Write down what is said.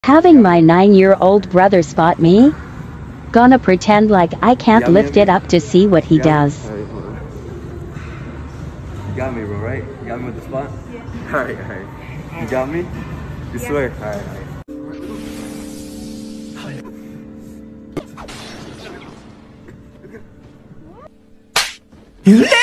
Having my 9-year-old brother spot me? Gonna pretend like I can't lift it up to see what he does. Alright, hold on. You got me, bro, right? You got me with the spot? Yeah. Alright. You got me? You swear? Alright. You